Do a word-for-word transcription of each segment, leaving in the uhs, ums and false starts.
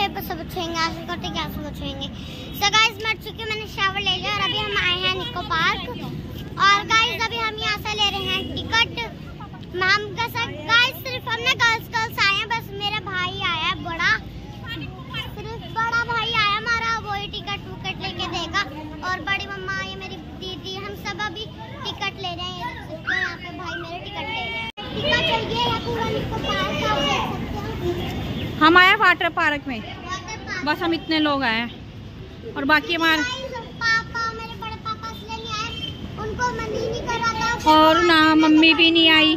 पर सब छुएंगे, आंसू करते क्या सब छुएंगे। सो गाइस मैं चुकी मैंने शावर ले लिया और अभी हम आए हैं निको पार्क। और गाइस अभी हम यहाँ से ले रहे हैं टिकट। हम गाइस सिर्फ हमने गर्ल्स गर्ल्स आए हैं, बस मेरा भाई आया है बड़ा, सिर्फ बड़ा भाई आया हमारा, वही टिकट वुकट लेके देगा। और बड़ी मम्मा ये मेरी दीदी हम सब अभी टिकट ले रहे हैं। यहाँ पे भाई मेरे टिकट ले रहे हैं। टिकट चाहिए या पूरा निको पार्क आप देख सकते हैं। हम आए वाटर पार्क में, बस हम इतने लोग आए हैं और बाकी हमारे पापा मेरे बड़े पापा इसलिए नहीं आए, उनको मन ही नहीं कर रहा था और ना मम्मी भी नहीं आई।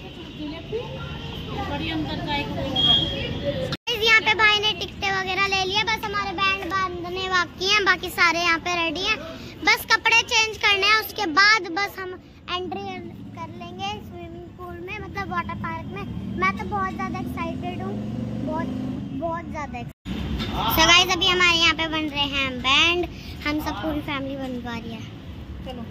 यहाँ पे भाई ने टिकटें वगैरह ले लिया, बस हमारे बैंड बांधने बाकी हैं, बाकी सारे यहाँ पे रेडी हैं। बस कपड़े चेंज करने हैं, उसके बाद बस हम एंट्री कर लेंगे स्विमिंग पूल में, मतलब वाटर पार्क में। मैं तो बहुत ज्यादा एक्साइटेड हूँ, बहुत बहुत ज्यादा। सो गाइस अभी हमारे यहाँ पे बन रहे हैं बैंड, हम सब पूरी फैमिली बनवा रही है। चलो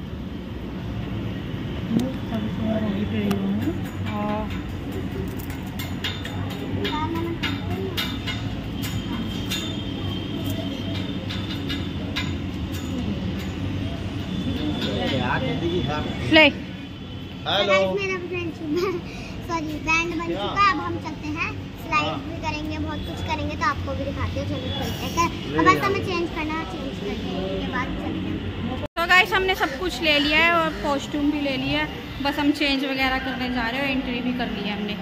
ले हेलो मेरा सॉरी बैंड बन चुका है, अब हम चलते हैं, स्लाइड भी करेंगे, बहुत कुछ करेंगे, तो आपको भी दिखाते हैं। चलो चलते हैं, अब बस हमें चेंज करना है, चेंज करने के बाद चलते हैं। तो गाइस हमने सब कुछ ले लिया है और कॉस्ट्यूम भी ले लिया है, बस हम चेंज वगैरह करने जा रहे हैं और एंट्री भी कर ली है हमने।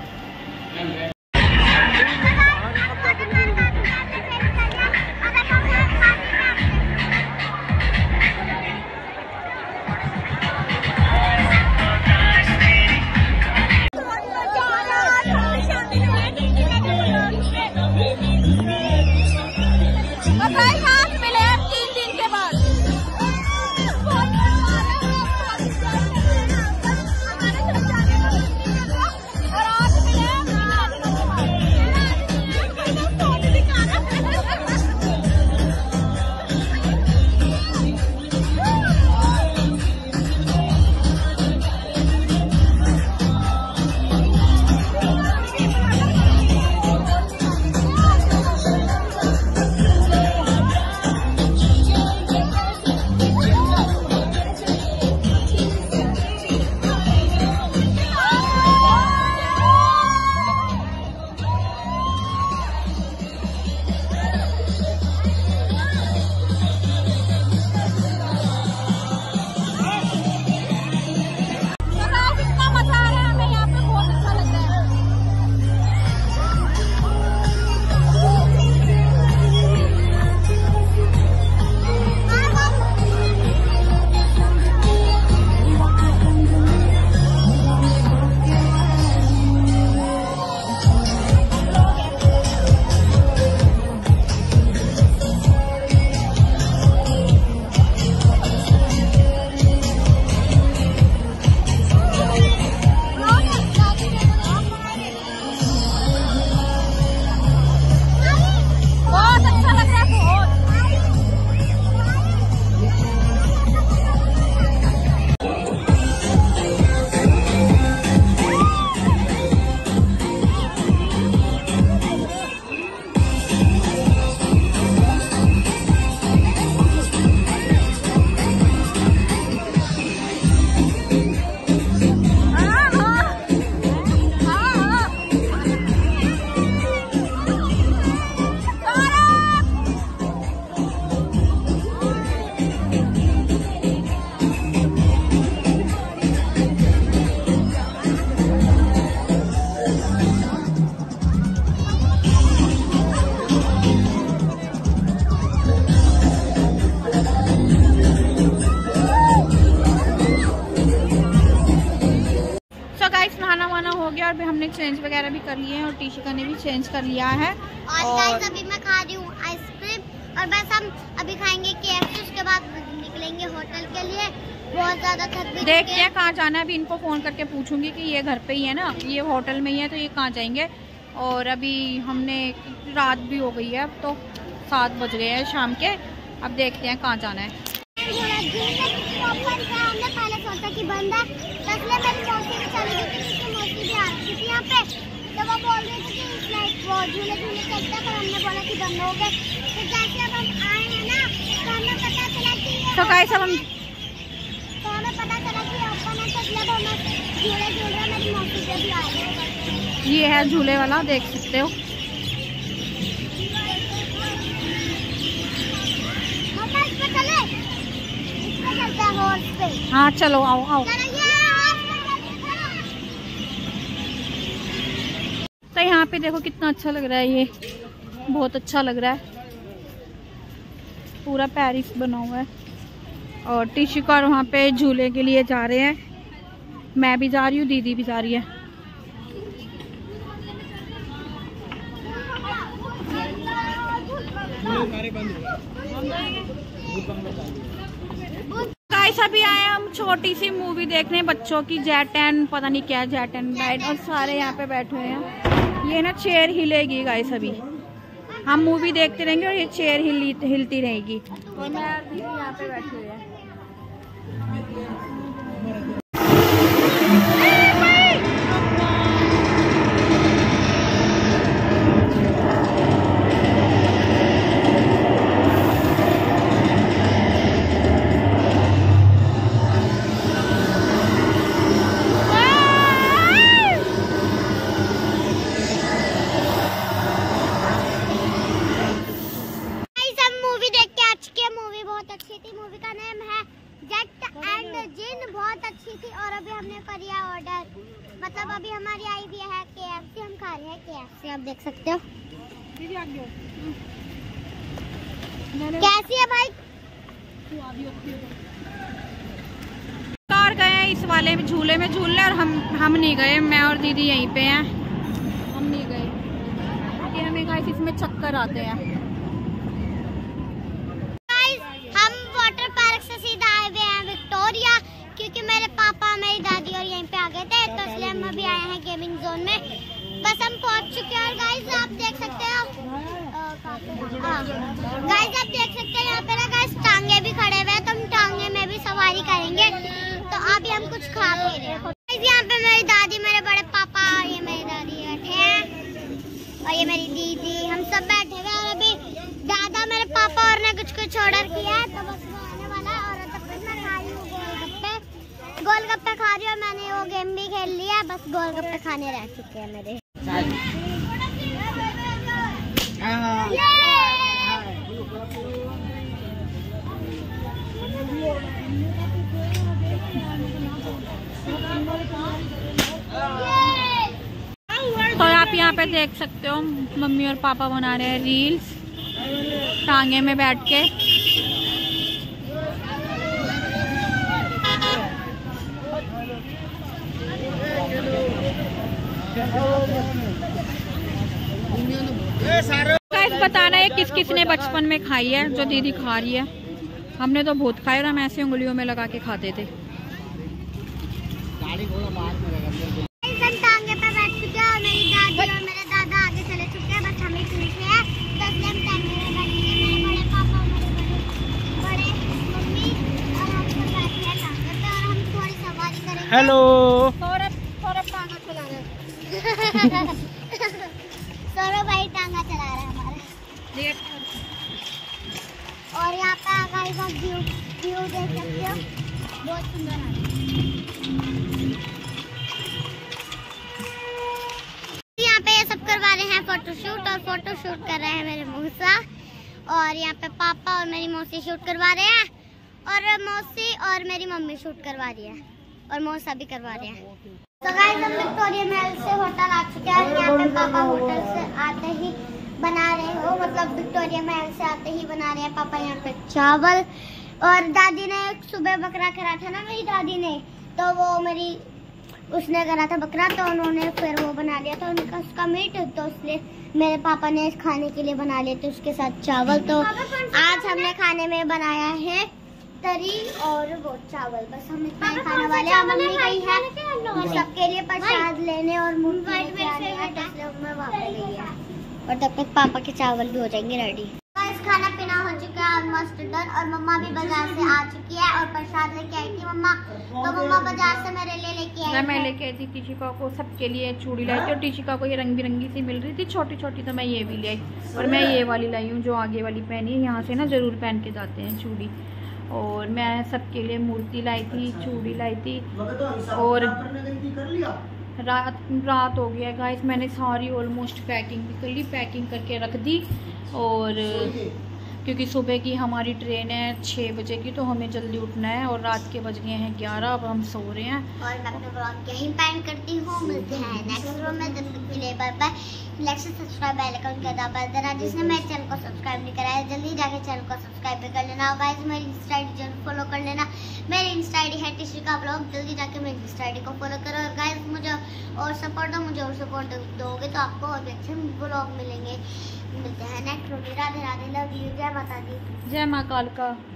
और भी हमने चेंज वगैरह भी कर लिए हैं और टीशिका ने भी चेंज कर लिया है। और, और अभी मैं खा रही हूँ आइसक्रीम और बस हम अभी खाएंगे केएफसी, उसके बाद निकलेंगे होटल के लिए। बहुत ज्यादा थक भी देखते हैं कहाँ जाना है। अभी इनको फोन करके पूछूंगी कि ये घर पे ही है ना, ये होटल में ही है, तो ये कहाँ जाएंगे। और अभी हमने रात भी हो गई है, अब तो सात बज गए हैं शाम के। अब देखते हैं कहाँ जाना है। हमने पहले सोचा कि बंद है, तो इसलिए मेरी मौसी भी चली गई थी, मौसी भी आ रही थी यहाँ पे, तो वो बोल रही थी कि झूले झूले चलते पर हमने बोला कि बंद हो गए। तो जैसे अब हम आए हैं ना तो हमें पता चला कि तो गाइस अब हम तो हमें पता चला कि अपन है तो जब हम झूले झूल रहे मेरी मौसी से भी आ रहे। ये है झूले वाला, देख सकते हो। मम्मा इस पे चले, इस पे चलते हैं हॉर्स पे। हाँ चलो आओ आओ। तो यहाँ पे देखो कितना अच्छा लग रहा है, ये बहुत अच्छा लग रहा है। पूरा पेरिस बना हुआ है और टिशू का वहाँ पे झूले के लिए जा रहे हैं। मैं भी जा रही हूँ, दीदी भी जा रही है। गाइस अभी आए हम छोटी सी मूवी देखने बच्चों की, जेट एंड पता नहीं क्या जेट एंड राइड, और सारे यहाँ पे बैठे हुए हैं। ये ना चेयर हिलेगी गाइस, अभी हम मूवी देखते रहेंगे और ये चेयर हिल हिलती रहेगी। और मैं और दीदी यहाँ पे बैठे हुए हैं। मूवी का नाम है जेट एंड जिन, बहुत अच्छी थी। और अभी हमने करिया ऑर्डर, मतलब अभी हमारी आई भी है केएफसी, हम खा रहे हैं केएफसी, आप देख सकते हो। कैसी है भाई? कार गए इस वाले में झूले में झूलने, और हम हम नहीं गए, मैं और दीदी यहीं पे हैं, हम नहीं गए कि हमें गाइस इसमें चक्कर आते हैं। विक्टोरिया, क्योंकि मेरे पापा मेरी दादी और यहीं पे आ गए थे, तो इसलिए हम अभी आए हैं गेमिंग जोन में। बस हम पहुंच चुके हैं। और गाइस आप देख सकते हो, गाइस आप देख सकते हैं यहाँ पे ना गाइस टांगे भी खड़े हुए हैं, तो हम टांगे में भी सवारी करेंगे। तो अभी हम कुछ खा पी रहे हैं। यहाँ पे मेरी दादी, मेरे बड़े पापा, ये मेरी दादी बैठे हैं और ये मेरी दीदी, हम सब बैठे हुए। और अभी दादा मेरे पापा और ने कुछ कुछ ऑर्डर किया है, तो बस गोलगप्पे खा रही हूँ। मैंने वो गेम भी खेल लिया, बस गोलगप्पे खाने रह चुके हैं मेरे। तो आप यहाँ पे देख सकते हो मम्मी और पापा बना रहे हैं रील्स टांगे में बैठ के। गाइस बताना है किस किस ने बचपन में खाई है, जो दीदी खा रही है। हमने तो बहुत खाए और हम ऐसे उंगलियों में लगा के खाते थे। टांगे पे बैठ चुके हैं और मेरी दादी और मेरे दादा आगे चले चुके हैं, बस हमें पीछे है। तो इसलिए हम टांगे में बैठ चुके हैं। मेरे बड़े पापा और मेरे बड़े बड़े मम्मी और हम सब बैठे हैं टांगे पे, और हम थोड़ी सवारी करेंगे। हेलो सौरभ सौरभ टांगा चला रहा है। सौरभ भाई टांगा चला रहा है हमारा। और यहाँ पे गाइस आप व्यू व्यू देख सकते हो, बहुत सुंदर है। यहाँ पे ये सब करवा रहे हैं फोटोशूट, और फोटोशूट कर रहे हैं मेरे मौसा। और यहाँ पे पापा और मेरी मौसी शूट करवा रहे हैं, और मौसी और मेरी मम्मी शूट करवा रही है, और मौसा भी करवा रहे हैं। तो गाइस हम विक्टोरिया महल से होटल आ चुके हैं। यहाँ पे पापा होटल से आते ही बना रहे हो, मतलब विक्टोरिया महल से आते ही बना रहे हैं पापा यहाँ पे चावल। और दादी ने सुबह बकरा करा था ना मेरी दादी ने, तो वो मेरी उसने करा था बकरा, तो उन्होंने फिर वो बना लिया था उनका उसका मीट, तो इसलिए मेरे पापा ने खाने के लिए बना लिए थे उसके साथ चावल। तो आज हमने खाने में बनाया है तरी और वो चावल, बस हम इतना ही खाने वाले हैं। मम्मी गई है सबके लिए प्रसाद लेने और मूर्ति लेके आने हैं, तो इसलिए मैं वहाँ पे गई है। और तब तक पापा के चावल भी हो जाएंगे रेडी। खाना पीना हो चुका है ऑलमोस्ट डन, और मम्मा भी बाजार से आ चुकी है और प्रसाद लेके आई थी मम्मा। तो मम्मा बाजार से मेरे लिए लेके आई। मैं लेके आई थी टिशिका को सबके लिए चूड़ी लाई थी, और टिशिका को ये रंग बिरंगी सी मिल रही थी छोटी छोटी, तो मैं ये भी ले आई। और मैं ये वाली लाई हूँ जो आगे वाली पहनी है, यहाँ से ना ज़रूर पहन के जाते हैं चूड़ी। और मैं सबके लिए मूर्ति लाई थी, चूड़ी लाई थी। और रात रात हो गया गाइस, मैंने सारी ऑलमोस्ट पैकिंग भी कर ली, पैकिंग करके रख दी। और क्योंकि सुबह की हमारी ट्रेन है छः बजे की, तो हमें जल्दी उठना है। और रात के बज गए हैं ग्यारह, अब हम सो रहे हैं। और मैं अपने ब्लॉग यहीं पेंड करती हूँ। मिलते हैं नेक्स्ट वीडियो में, तब तक के लिए बाय बाय। लाइक से सब्सक्राइब बेल आइकन का दबा देना, जिसने मेरे चैनल को सब्सक्राइब नहीं करा है जल्दी जाके चैनल को सब्सक्राइब भी कर लेना। और गाइस मेरी इंस्टा आईडी जरूर फॉलो कर लेना, मेरी इंस्टा आईडी है टिशिका ब्लॉग, जल्दी जाके मेरी इंस्टा आईडी को फॉलो करो। और गाइस मुझे और सपोर्ट दो, मुझे और सपोर्ट दोगे तो आपको और भी अच्छे ब्लॉग मिलेंगे। मिलते हैं next video. Radhe Radhe, love you, जय माता दी, जय माँ कालका।